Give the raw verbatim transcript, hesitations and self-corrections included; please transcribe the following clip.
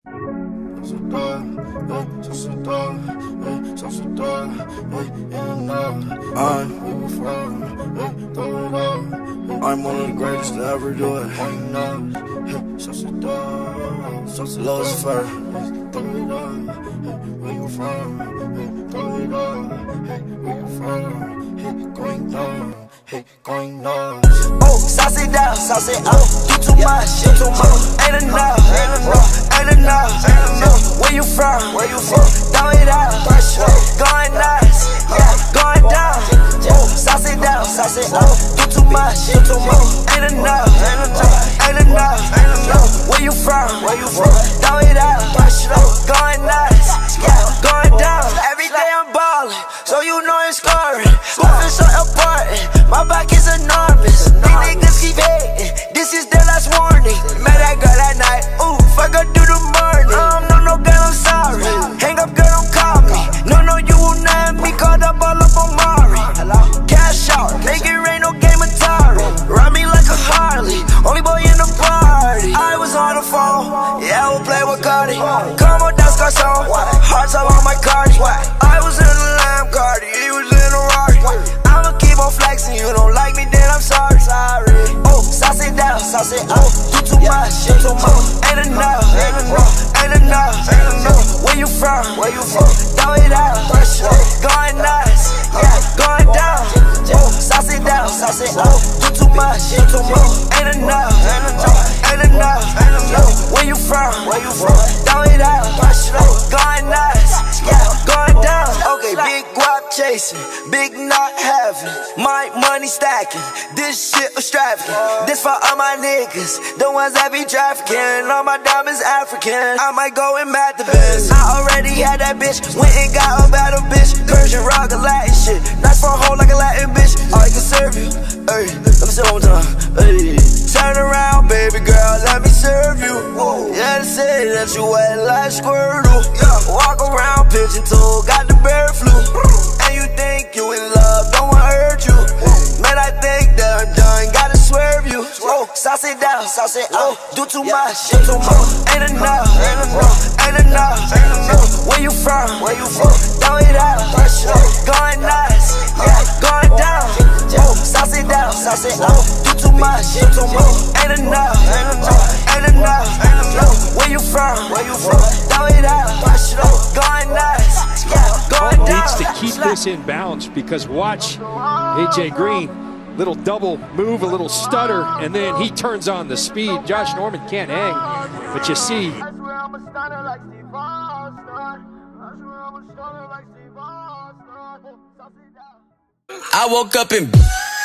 I'm one of the greatest to ever do it. Lucifer. Where you from? Throw it up. Where you from? Going down. Hey, going down. Oh, sauce it down, sauce it up. You too much, you too much. Ain't enough, ain't enough, ain't enough, ain't enough. Where you from? Where you from? Throw it out, going nuts, yeah, going down. Oh, sauce it down, sauce it up. You too much, you too much. Ain't enough, ain't enough, ain't enough, ain't enough. Where you from? Where you from? Throw it out, going nuts, yeah, going down. Every day I'm ballin', so you know it's scoring. Moving so important. My back is enormous. These niggas keep hating. This is their last warning. Met that girl that night. Ooh, fuck her through the morning. Um, no, no, girl, I'm sorry. Hang up, girl, don't call me. No, no, you will not have me caught up all up on Mari. Cash out, make it rain, no game Atari. Ride me like a Harley. Only boy in the party. I was on the phone. Yeah, I will play with Cardi. Come on, that's Garcon. Hearts up on my Cardi. I was in the Lamb Cardi. He was in the Rari. I'ma keep on flexing. You don't like me, then I'm sorry. Sorry. Oh, sauce it down, sauce it up. You too much, you too much. Ain't enough, ain't enough, ain't enough, ain't enough. Where you from? Where you from? Throw it out, going nuts, yeah, going down. Oh, sauce it down, sauce it up. You too much, you too much. Ain't enough, ain't enough, ain't enough, ain't enough. Where you from? Where you from? Throw it out, going nuts, yeah, going down. Okay, big guap chasing, big not having, my money stacking. This shit extravagant. This for all my niggas, the ones that be trafficking. All my diamonds African. I might go and mad the best. I already had that bitch, went and got a battle bitch. Persian rock a Latin shit, nice for a hoe like a Latin bitch. I can serve you, hey, let me say it one more time, hey. Turn around, baby girl, let me serve you. Whoa. Yeah, they say that you wet like Squirtle. Yeah. Walk around pigeon toe, got the bird flu. And you think you in love, don't wanna hurt you. Man, I think that I'm done, gotta swerve you. Oh, sauce it down, sauce it up. Do too much, do too much. Ain't enough, ain't enough, ain't enough, ain't enough. Where you from? Where you from? Throw it out, going nuts, yeah, going down. Oh, sauce it down, sauce it up. Do too much, do too much. Ain't enough, ain't enough, ain't enough, ain't enough. Where you from? Where you from? Throw it out, going nuts, yeah, going down. Needs to keep this in balance because watch A J Green, little double move, a little stutter, and then he turns on the speed. Josh Norman can't hang, but you see. I woke up in